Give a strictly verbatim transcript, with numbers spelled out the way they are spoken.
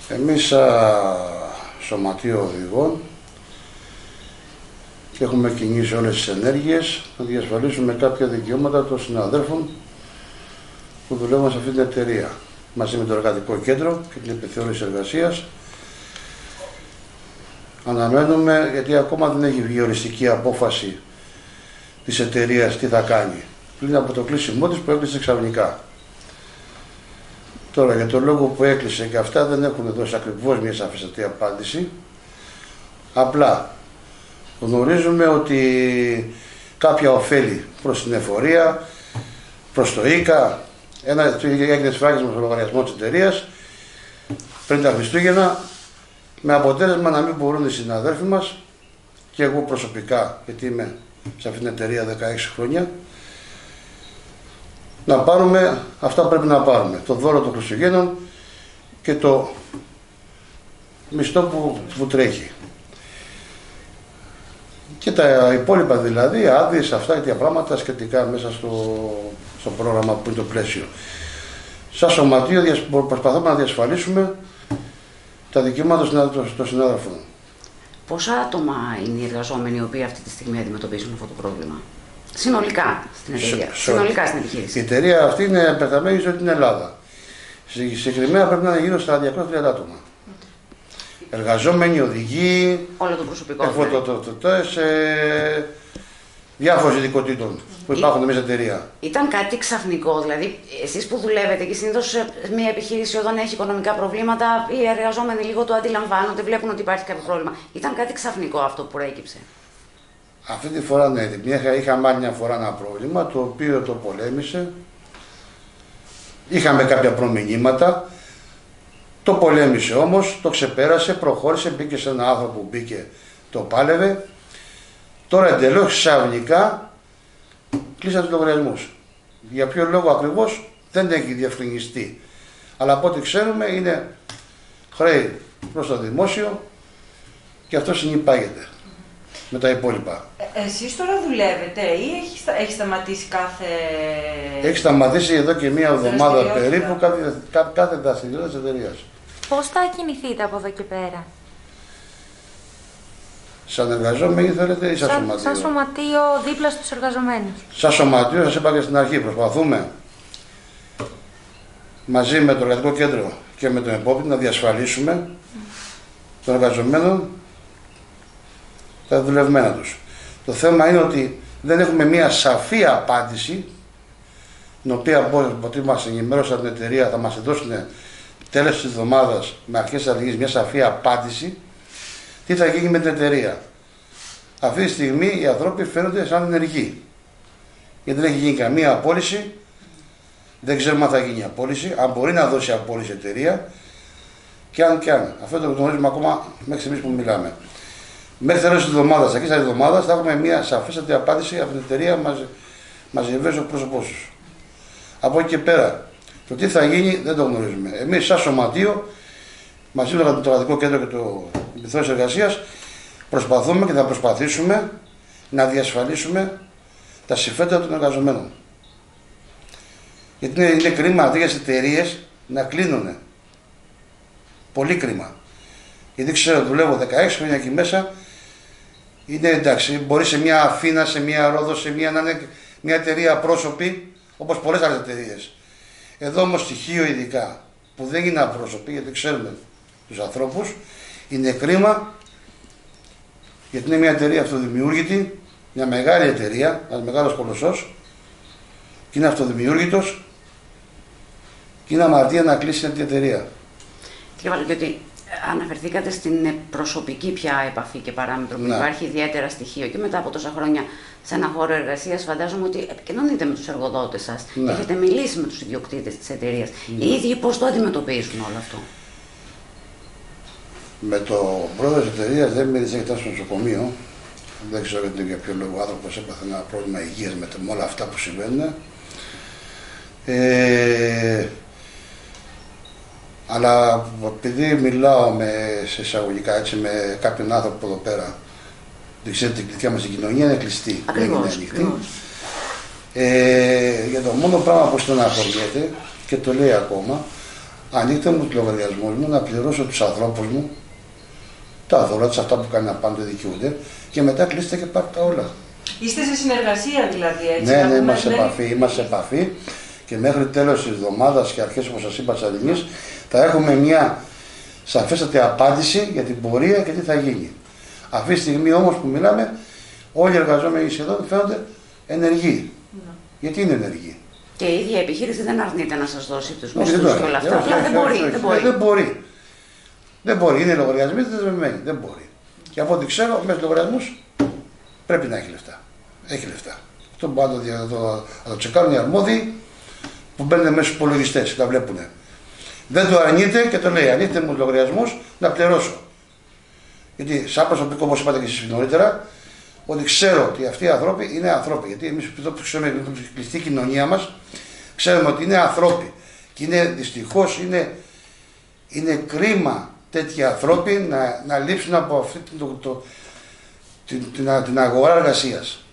Εμείς σαν Σωματείο Οδηγών και έχουμε κινήσει όλες τις ενέργειες να διασφαλίσουμε κάποια δικαιώματα των συναδέλφων που δουλεύουν σε αυτή την εταιρεία μαζί με το Εργατικό Κέντρο και την Επιθεώρηση Εργασίας. Αναμένουμε, γιατί ακόμα δεν έχει βγει οριστική απόφαση της εταιρείας τι θα κάνει, πλην από το κλείσιμό της που έκλεισε ξαφνικά. Τώρα, για τον λόγο που έκλεισε και αυτά δεν έχουν δώσει ακριβώς μια σαφέστατη απάντηση. Απλά γνωρίζουμε ότι κάποια ωφέλη προς την εφορία, προς το ΙΚΑ, ένα έγινε σφράγισμα στο λογαριασμό της εταιρείας πριν τα Χριστούγεννα, με αποτέλεσμα να μην μπορούν οι συναδέλφοι μας και εγώ προσωπικά, γιατί είμαι σε αυτήν την εταιρεία δεκαέξι χρόνια, να πάρουμε αυτά που πρέπει να πάρουμε. Το δώρο των Χριστουγέννων και το μισθό που, που τρέχει. Και τα υπόλοιπα δηλαδή, άδειες, αυτά και τα πράγματα σχετικά μέσα στο, στο πρόγραμμα που είναι το πλαίσιο. Σαν Σωματείο προσπαθούμε να διασφαλίσουμε τα δικαιώματα των συνάδελφων. Πόσα άτομα είναι οι εργαζόμενοι οι οποίοι αυτή τη στιγμή αντιμετωπίζουν αυτό το πρόβλημα? Συνολικά στην εταιρεία, Σ, συνολικά στην επιχείρηση. Η εταιρεία αυτή είναι επεκταμένη σε όλη την Ελλάδα. Συγκεκριμένα πρέπει να είναι γύρω στα διακόσια τριάντα άτομα. Εργαζόμενοι, οδηγοί, όλο το προσωπικό. Εφωτοτοτοτές, ε, διάφορων ειδικοτήτων που υπάρχουν μέσα στην εταιρεία. Ήταν κάτι ξαφνικό, δηλαδή εσείς που δουλεύετε και συνήθως μια επιχείρηση όταν έχει οικονομικά προβλήματα, οι εργαζόμενοι λίγο το αντιλαμβάνονται, βλέπουν ότι υπάρχει κάποιο πρόβλημα. Ήταν κάτι ξαφνικό αυτό που προέκυψε? Αυτή τη φορά ναι, είχαμε άλλη μια φορά ένα πρόβλημα το οποίο το πολέμησε. Είχαμε κάποια προμηνύματα, το πολέμησε όμως, το ξεπέρασε, προχώρησε, μπήκε σε ένα άνθρωπο που μπήκε, το πάλευε. Τώρα εντελώς ξαφνικά κλείσαν τους λογαριασμούς. Για ποιο λόγο ακριβώς δεν έχει διευκρινιστεί. Αλλά από ό,τι ξέρουμε είναι χρέη προς το δημόσιο και αυτό συνυπάγεται με τα υπόλοιπα. Ε, εσείς τώρα δουλεύετε ή έχει, έχει σταματήσει κάθε... Έχει σταματήσει εδώ και μία εβδομάδα περίπου κάθε, κάθε, κάθε δραστηριότητα της εταιρείας. Πώς θα κινηθείτε από εδώ και πέρα? Σαν εργαζόμενοι θέλετε ή σαν, σαν σωματείο? Σαν σωματείο δίπλα στους εργαζομένους. Σαν σωματείο, σας είπα και στην αρχή, προσπαθούμε μαζί με το Εργατικό Κέντρο και με τον επόπτη να διασφαλίσουμε mm. των εργαζομένων τα δουλευμένα τους. Το θέμα είναι ότι δεν έχουμε μία σαφή απάντηση, την οποία μπορεί μας ενημέρωσαν την εταιρεία, θα μας δώσουν τέλος της εβδομάδας με αρχές της αλληλεγγύης μια σαφή απάντηση τι θα γίνει με την εταιρεία. Αυτή τη στιγμή οι άνθρωποι φαίνονται σαν ενεργοί. Γιατί δεν έχει γίνει καμία απόλυση, δεν ξέρουμε αν θα γίνει απόλυση, αν μπορεί να δώσει απόλυση η εταιρεία και αν και αν. Αυτό το γνωρίζουμε ακόμα μέχρι στιγμής που μιλάμε. Μέχρι τέλος της εβδομάδας, αρχές της εβδομάδας, θα έχουμε μια σαφέστατη απάντηση από την εταιρεία μας μαζευές ο πρόσωπός τους. Από εκεί και πέρα, το τι θα γίνει δεν το γνωρίζουμε. Εμείς, σαν Σωματείο, μαζί με το Εργατικό Κέντρο και το Επιθεώρηση Εργασίας, προσπαθούμε και θα προσπαθήσουμε να διασφαλίσουμε τα συμφέροντα των εργαζομένων. Γιατί είναι, είναι κρίμα τέτοιες εταιρείες να κλείνουν. Πολύ κρίμα. Γιατί ξέρω, δουλεύω δεκαέξι χρόνια εκεί μέσα. Είναι εντάξει, μπορεί σε μια Αθήνα, σε μια Ρόδο, σε μια, να είναι μια εταιρεία πρόσωπη, όπως πολλές άλλες εταιρείες. Εδώ όμως στοιχείο ειδικά, που δεν είναι απρόσωποι, γιατί ξέρουμε τους ανθρώπους, είναι κρίμα, γιατί είναι μια εταιρεία αυτοδημιούργητη, μια μεγάλη εταιρεία, ένας μεγάλος κολοσσός, και είναι αυτοδημιούργητος, και είναι αμαρτία να κλείσει την εταιρεία. Κύριε Βαλογιώτη, αναφερθήκατε στην προσωπική πια επαφή και παράμετρο που ναι. υπάρχει ιδιαίτερα στοιχείο και μετά από τόσα χρόνια σε ένα χώρο εργασίας, φαντάζομαι ότι επικοινωνείτε με τους εργοδότες σας, ναι. έχετε μιλήσει με τους ιδιοκτήτες της εταιρείας. Ναι. Οι ίδιοι πώς το αντιμετωπίζουν όλο αυτό? Με το πρόεδρο της εταιρείας δεν μίλησε γιατί ήταν στο νοσοκομείο. Δεν ξέρω γιατί, για ποιο λόγο ο άνθρωπος έπαθε ένα πρόβλημα υγείας με, με όλα αυτά που συμβαίνουν. Ε, αλλά επειδή μιλάω με, σε εισαγωγικά έτσι, με κάποιον άνθρωπο εδώ πέρα, δεν ξέρετε, η κλειτιά μας στην κοινωνία είναι κλειστή. Ακριβώς, δεν είναι ανοιχτή. Ε, για το μόνο πράγμα που στεναχωριέται και το λέει ακόμα, Ανοίχτε μου τους λογαριασμούς μου, να πληρώσω τους ανθρώπους μου, τα δώρα τους, αυτά που κάνουν απάνω δικαιούνται, και μετά κλείστε και πάρτε τα όλα. Είστε σε συνεργασία δηλαδή, έτσι? Ναι, ναι, είμαστε σε επαφή, είμαστε σε επαφή και μέχρι τέλος της εβδομάδας και αρχές, όπως σας είπα, της Αλληνής, θα έχουμε μια σαφέστατη απάντηση για την πορεία και τι θα γίνει. Αυτή τη στιγμή όμως που μιλάμε, όλοι οι εργαζόμενοι σχεδόν φαίνονται ενεργοί. Ναι. Γιατί είναι ενεργοί. Και η ίδια επιχείρηση δεν αρνείται να σας δώσει τους όχι, μισθούς και όλα αυτά. Απλά δεν μπορεί. Δεν μπορεί. Δεν μπορεί. Δεν μπορεί. Είναι λογαριασμοί δεσμευμένοι. Δεν μπορεί. Και από ό,τι ξέρω, μέσα στους λογαριασμούς πρέπει να έχει λεφτά. Έχει λεφτά. Αυτό μπορεί να το, το, το τσεκάρουν οι αρμόδιοι που μπαίνουν μέσα στους υπολογιστές, τα βλέπουν. Δεν το αρνείται και το λέει: ανοίχτε μου τους λογαριασμούς να πληρώσω. Γιατί, σαν προσωπικό, όπως είπατε και εσείς νωρίτερα, ότι ξέρω ότι αυτοί οι άνθρωποι είναι ανθρώποι. Γιατί εμείς εδώ που ξέρουμε την κλειστή κοινωνία μας, ξέρουμε ότι είναι ανθρώποι. Και είναι, δυστυχώς είναι, είναι κρίμα τέτοιοι ανθρώποι να, να λείψουν από αυτή το, το, την, την, την αγορά εργασίας.